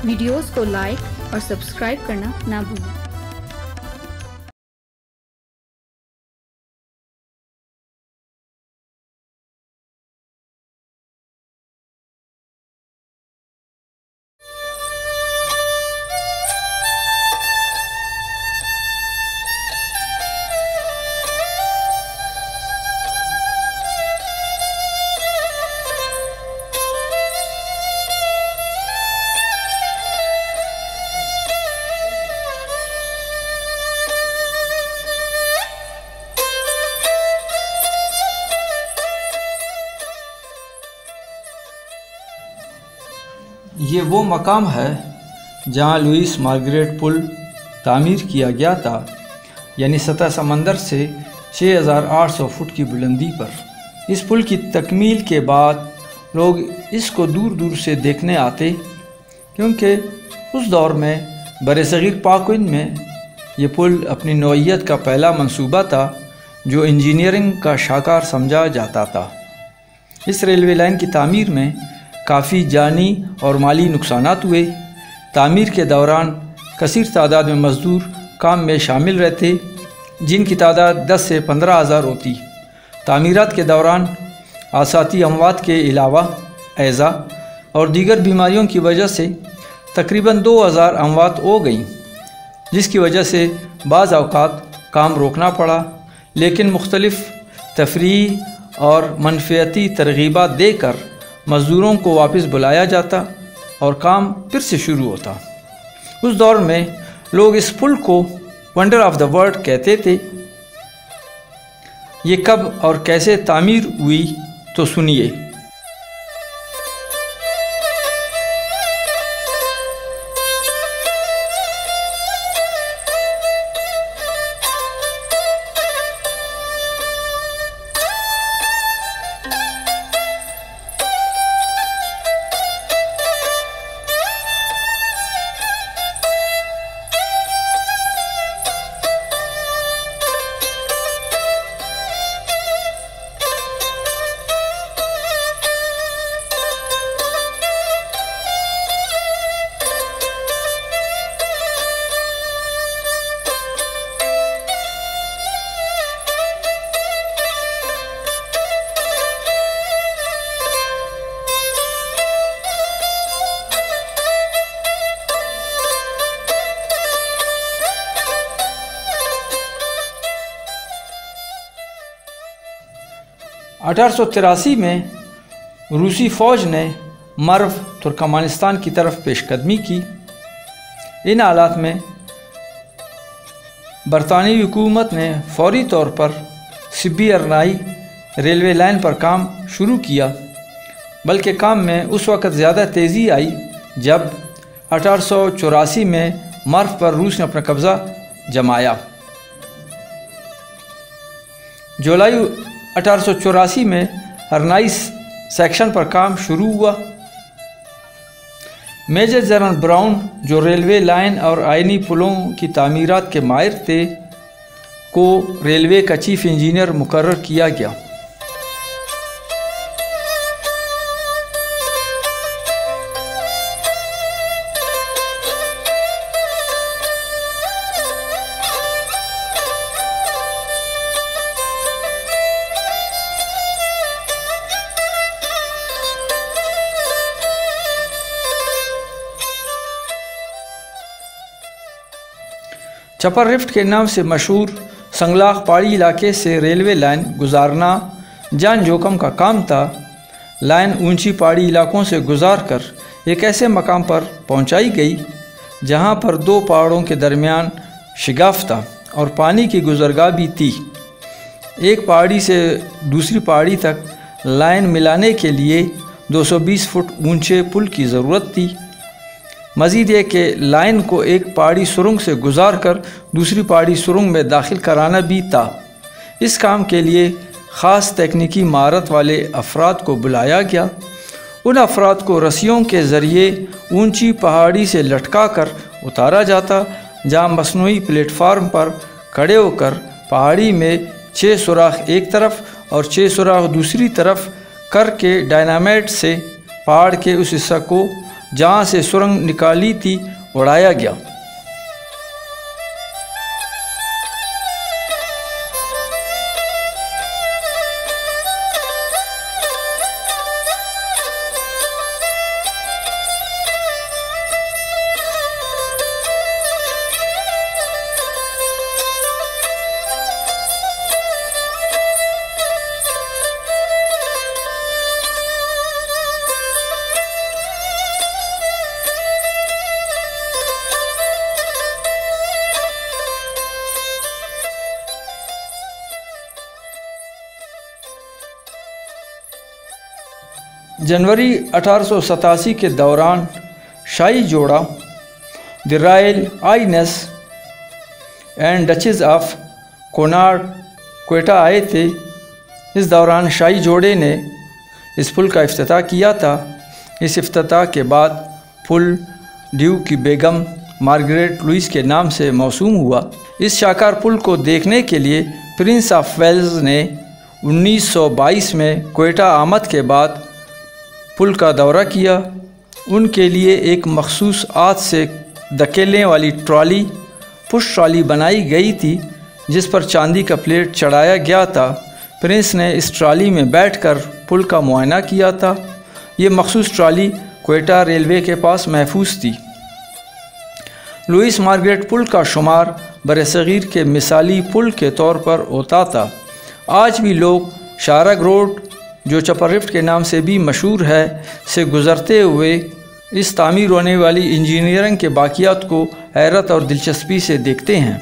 Videos को like और subscribe करना ना भूलें। ये वो मकाम है जहाँ लुईस मार्गरेट पुल तामीर किया गया था, यानी सतह समंदर से 6800 फुट की बुलंदी पर। इस पुल की तकमील के बाद लोग इसको दूर दूर से देखने आते, क्योंकि उस दौर में बरसगीर पाक हिंद में ये पुल अपनी नौइयत का पहला मंसूबा था जो इंजीनियरिंग का शाहकार समझा जाता था। इस रेलवे लाइन की तामीर में काफ़ी जानी और माली नुकसानात हुए। तामीर के दौरान कसीर तादाद में मज़दूर काम में शामिल रहते, जिनकी तादाद 10 से 15 हज़ार होती। तामीरात के दौरान आसाती अमवात के अलावा ऐज़ा और दीगर बीमारियों की वजह से तकरीबन 2000 अमवात हो गईं, जिसकी वजह से बाज़ औक़ात काम रोकना पड़ा, लेकिन मुख्तलिफ़ तफरीही और मनफ़ियती तरग़ीबात देकर मज़दूरों को वापस बुलाया जाता और काम फिर से शुरू होता। उस दौर में लोग इस पुल को वंडर ऑफ द वर्ल्ड कहते थे। ये कब और कैसे तामीर हुई तो सुनिए। 1883 में रूसी फ़ौज ने मर्व तुर्कमानिस्तान की तरफ पेशकदमी की। इन हालात में बरतानवी हुकूमत ने फौरी तौर पर सिब्बी अरनाई रेलवे लाइन पर काम शुरू किया, बल्कि काम में उस वक़्त ज़्यादा तेज़ी आई जब 1884 में मर्व पर रूस ने अपना कब्ज़ा जमाया। जुलाई 1884 में अरनाई सेक्शन पर काम शुरू हुआ। मेजर जनरल ब्राउन, जो रेलवे लाइन और आयनी पुलों की तामीरात के माहिर थे, को रेलवे का चीफ इंजीनियर मुकर्रर किया गया। चपर रिफ्ट के नाम से मशहूर संगलाख पहाड़ी इलाके से रेलवे लाइन गुजारना जान जोखम का काम था। लाइन ऊंची पहाड़ी इलाकों से गुजारकर एक ऐसे मकाम पर पहुंचाई गई जहां पर दो पहाड़ों के दरमियान शिगाफ था और पानी की गुजरगाह भी थी। एक पहाड़ी से दूसरी पहाड़ी तक लाइन मिलाने के लिए 220 फुट ऊंचे पुल की ज़रूरत थी। मज़ीद ये कि लाइन को एक पहाड़ी सुरंग से गुजार कर दूसरी पहाड़ी सुरंग में दाखिल कराना भी था। इस काम के लिए ख़ास तकनीकी महारत वाले अफराद को बुलाया गया। उन अफराद को रस्सियों के ज़रिए ऊंची पहाड़ी से लटका कर उतारा जाता, जहाँ मसनूई प्लेटफार्म पर खड़े होकर पहाड़ी में 6 सुराख एक तरफ और 6 सुराख दूसरी तरफ करके डायनामाइट से पहाड़ के उस हिस्सा को जहाँ से सुरंग निकाली थी उड़ाया गया। जनवरी 1887 के दौरान शाही जोड़ा the royal highness and duchess of Connaught Quetta आए थे। इस दौरान शाही जोड़े ने इस पुल का इफ्तिताह किया था। इस इफ्तिताह के बाद पुल ड्यूक की बेगम मार्गरेट लुइस के नाम से मौसूम हुआ। इस शाकार पुल को देखने के लिए प्रिंस ऑफ वेल्स ने 1922 में क्वेटा आमद के बाद पुल का दौरा किया। उनके लिए एक मखसूस आग से धकेलने वाली ट्रॉली पुश ट्रॉली बनाई गई थी, जिस पर चांदी का प्लेट चढ़ाया गया था। प्रिंस ने इस ट्रॉली में बैठकर पुल का मुआयना किया था। ये मखसूस ट्रॉली क्वेटा रेलवे के पास महफूज थी। लुइस मार्गरेट पुल का शुमार बरसगीर के मिसाली पुल के तौर पर होता था। आज भी लोग शारग रोड, जो चपररिफ्ट के नाम से भी मशहूर है, से गुज़रते हुए इस तामीर होने वाली इंजीनियरिंग के बाक़ियात को हैरत और दिलचस्पी से देखते हैं।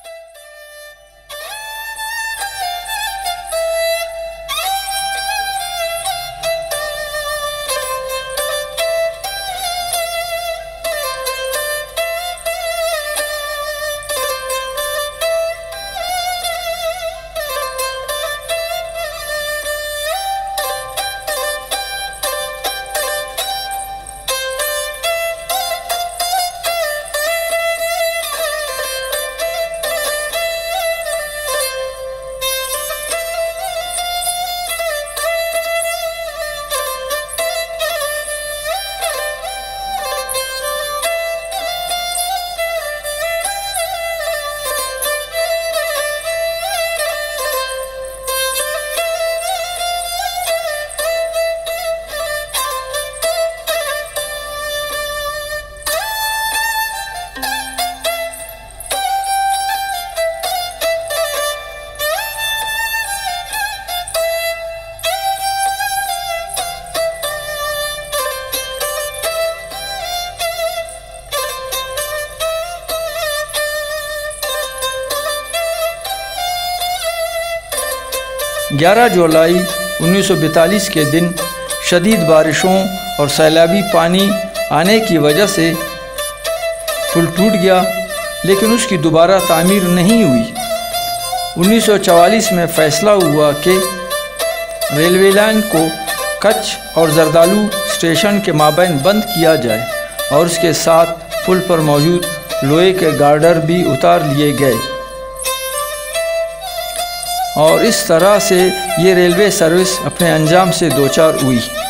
ग्यारह जुलाई 1942 के दिन शदीद बारिशों और सैलाबी पानी आने की वजह से पुल टूट गया, लेकिन उसकी दोबारा तामीर नहीं हुई। 1944 में फ़ैसला हुआ कि रेलवे लाइन को कच्छ और जरदालू स्टेशन के माबैन बंद किया जाए और उसके साथ पुल पर मौजूद लोहे के गार्डर भी उतार लिए गए और इस तरह से ये रेलवे सर्विस अपने अंजाम से दोचार हुई।